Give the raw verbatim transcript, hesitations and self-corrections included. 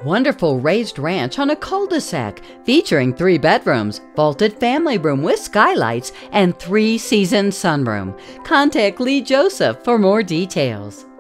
Wonderful raised ranch on a cul-de-sac featuring three bedrooms, vaulted family room with skylights, and three-season sunroom. Contact Lee Joseph for more details.